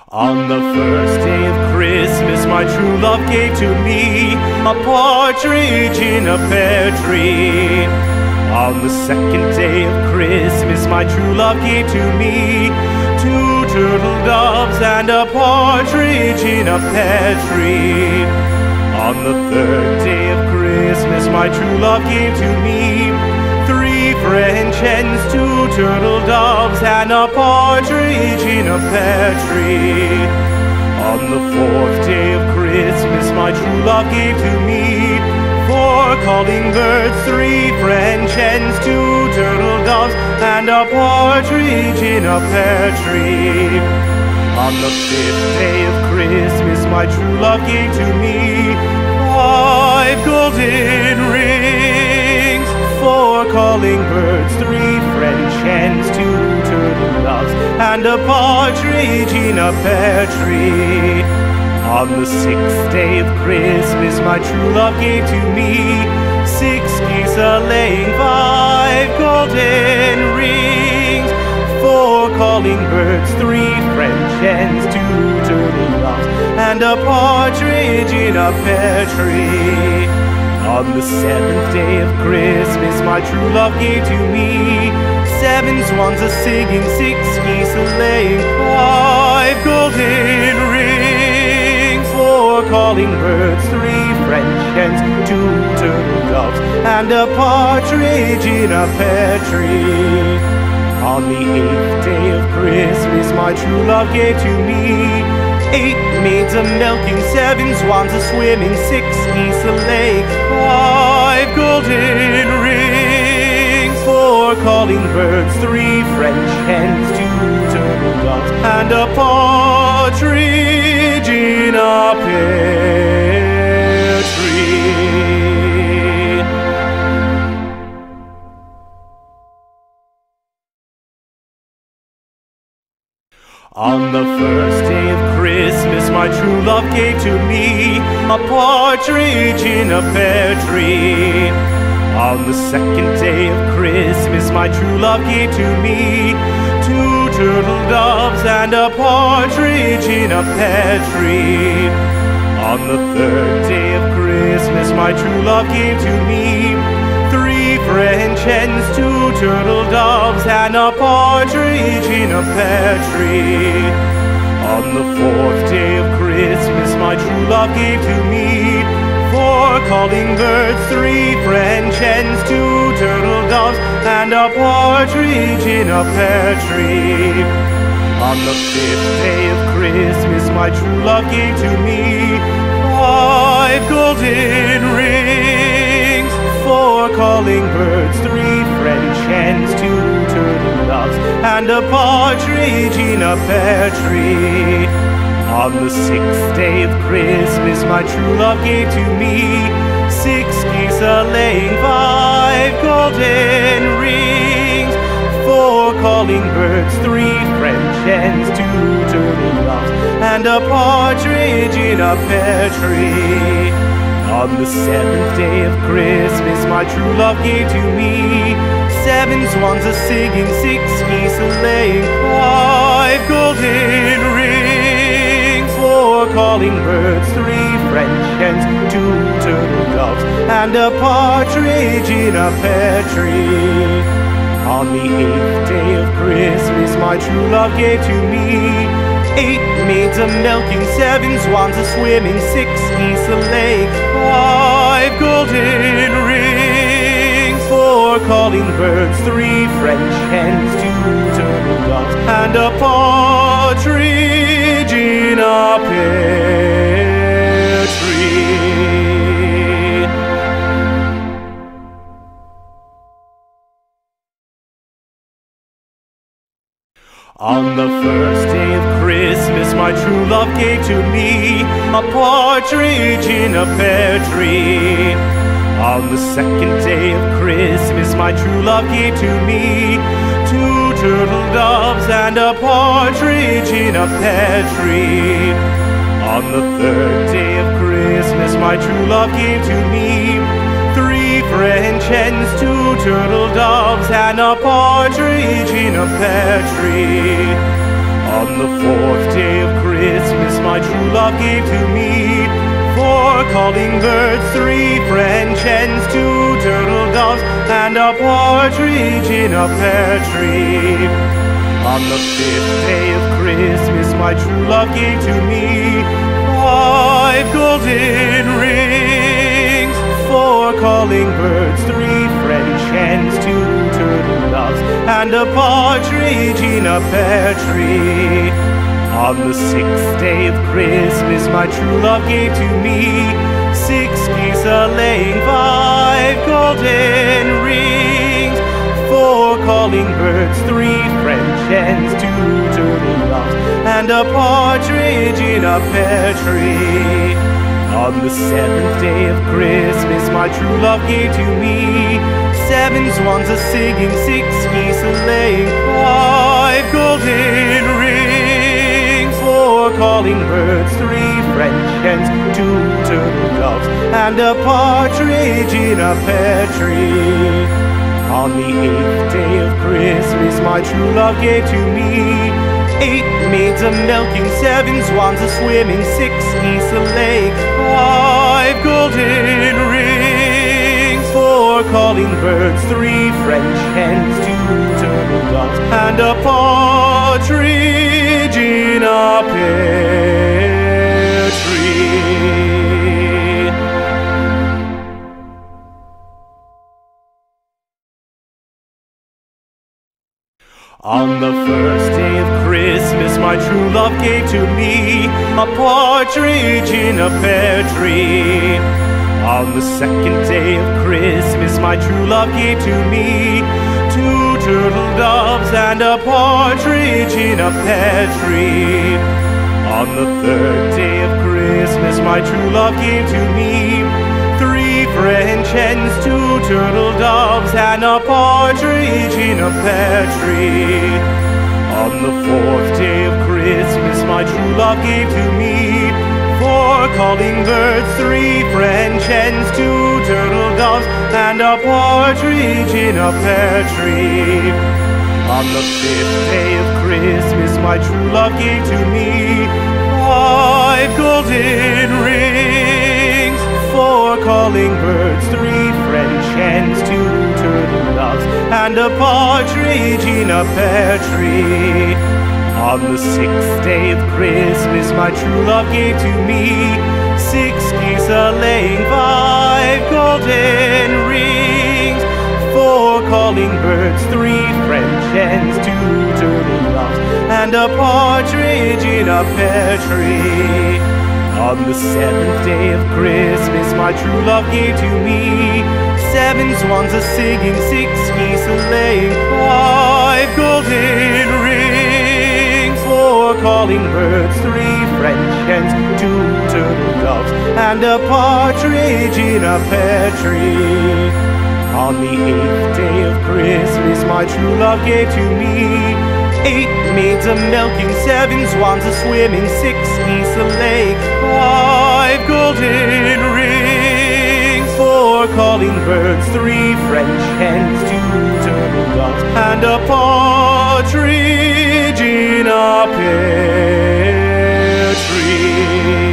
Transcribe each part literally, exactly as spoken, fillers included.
On the first day of Christmas, my true love gave to me a partridge in a pear tree. On the second day of Christmas, my true love gave to me two turtle doves and a partridge in a pear tree. On the third day of Christmas, my true love gave to me three French hens, two turtle doves, and a partridge in a pear tree. On the fourth day of Christmas, my true love gave to me four calling birds, three French hens, two turtle doves, and a partridge in a pear tree. On the fifth day of Christmas, my true love gave to me five golden rings, four calling birds, three French hens, two turtle doves, and a partridge in a pear tree. On the sixth day of Christmas, my true love gave to me six geese a-laying, five golden rings, four calling birds, three French hens, two turtle doves, and a partridge in a pear tree. On the seventh day of Christmas, my true love gave to me seven swans a-singing, six geese a-laying, five golden rings, four calling birds, three French hens, two turtle doves, and a partridge in a pear tree. On the eighth day of Christmas, my true love gave to me eight maids a-milking, seven swans a-swimming, six geese a-laying, five golden rings, four calling birds, three French hens, two turtle doves, and a partridge in a pear tree. On the first day of Christmas, my true love gave to me a partridge in a pear tree. On the second day of Christmas, my true love gave to me two turtle doves and a partridge in a pear tree. On the third day of Christmas, my true love gave to me three French hens, two turtle doves, and a partridge in a pear tree. On the fourth day of Christmas, my true love gave to me four calling birds, three French hens, two turtle doves, and a partridge in a pear tree. On the fifth day of Christmas, my true love gave to me five golden rings, four calling birds, three French hens, two turtle doves, and a partridge in a pear tree. On the sixth day of Christmas, my true love gave to me six geese a-laying, five golden rings, four calling birds, three French hens, two turtle doves, and a partridge in a pear tree. On the seventh day of Christmas, my true love gave to me seven swans a-singing, six geese a-laying, five golden rings, four calling birds, three French hens, two turtle doves, and a partridge in a pear tree. On the eighth day of Christmas, my true love gave to me eight maids a-milking, seven swans a-swimming, six geese a-laying, five golden rings, four calling birds, three French hens, two turtle doves, and a partridge in a pear tree. On the first day of Christmas, my true love gave to me a partridge in a pear tree. On the second day of Christmas, my true love gave to me two turtle doves and a partridge in a pear tree. On the third day of Christmas, my true love gave to me three French hens, two turtle doves, and a partridge in a pear tree. On the fourth day of Christmas, Christmas my true love gave to me. Four calling birds, three French hens, two turtle doves, and a partridge in a pear tree. On the fifth day of Christmas my true love gave to me five golden rings, four calling birds, three French hens, two turtle doves, and a partridge in a pear tree. On the sixth day of Christmas my true love gave to me six geese a-laying, five golden rings, four calling birds, three French hens, two turtle doves, and a partridge in a pear tree. On the seventh day of Christmas my true love gave to me seven swans a-singing, six geese a-laying, five golden rings, four calling birds, three French hens, two turtle doves, and a partridge in a pear tree. On the eighth day of Christmas my true love gave to me eight maids a-milking, seven swans a-swimming, six geese a-laying, five golden rings, four calling birds, three French hens, two turtle doves, and a partridge in a pear tree. On the first day of Christmas my true love gave to me a partridge in a pear tree. On the second day of Christmas my true love gave to me two turtle doves and a partridge in a pear tree. On the third day of Christmas my true love gave to me three French hens, two turtle doves, and a partridge in a pear tree. On the fourth day of Christmas my true love gave to me four calling birds, three French hens, two turtle doves, and a partridge in a pear tree. On the fifth day of Christmas my true love gave to me five golden rings, four calling birds, three French hens, two turtle doves, and a partridge in a pear tree. On the sixth day of Christmas my true love gave to me six geese a-laying, five golden rings, four calling birds, three French hens, two turtle doves, and a partridge in a pear tree. On the seventh day of Christmas my true love gave to me seven swans a-singing, six geese a-laying, five golden rings, four calling birds, three French hens, two turtle doves, and a partridge in a pear tree. On the eighth day of Christmas my true love gave to me eight maids a-milking, seven swans a-swimming, six geese a-laying, five golden rings, four calling birds, three French hens, two turtle doves, and a partridge in a pear tree.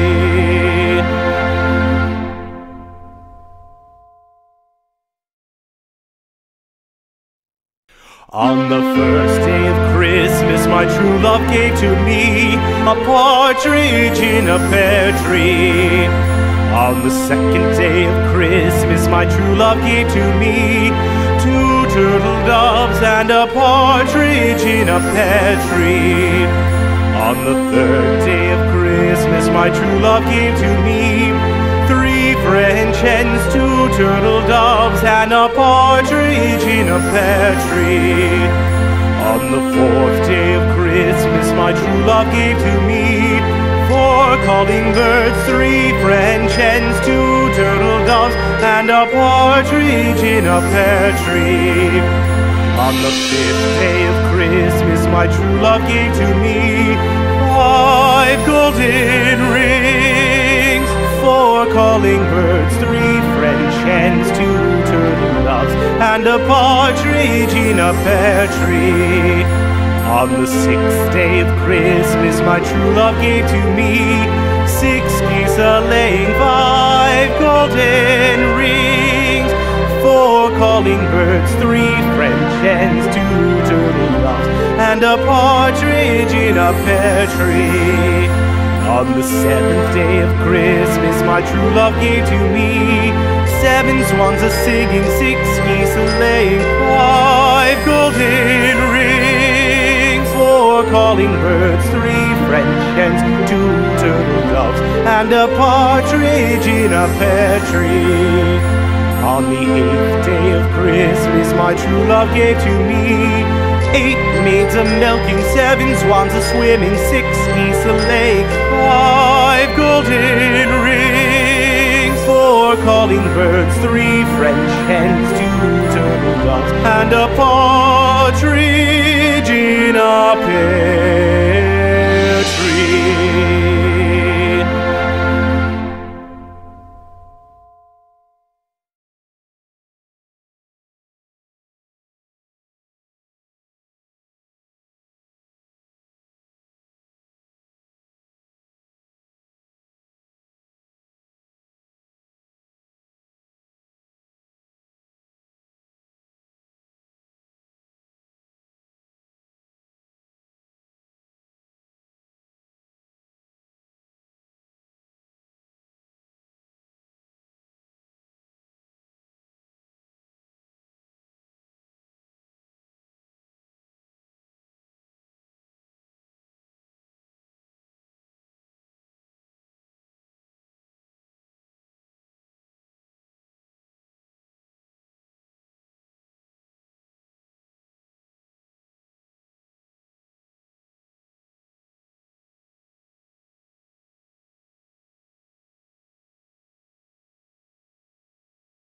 On the first day of Christmas my true love gave to me a partridge in a pear tree. On the second day of Christmas my true love gave to me two turtle doves and a partridge in a pear tree. On the third day of Christmas my true love gave to me three French hens, two turtle doves, and a partridge in a pear tree. On the fourth day of Christmas my true love gave to me four calling birds, three French hens, two turtle doves, and a partridge in a pear tree. On the fifth day of Christmas my true love gave to me five golden rings, four calling birds, three French hens, two turtle doves, and a partridge in a pear tree. On the sixth day of Christmas, my true love gave to me six geese a-laying, five golden rings, four calling birds, three French hens, two turtle doves, and a partridge in a pear tree. On the seventh day of Christmas, my true love gave to me seven swans a-singing, six geese a-laying, five golden rings, four calling birds, three French hens, two turtle doves, and a partridge in a pear tree. On the eighth day of Christmas, my true love gave to me eight maids a-milking, seven swans a-swimming, six geese a-laying, five golden rings, four calling birds, three French hens, two turtle doves, and a partridge in a pear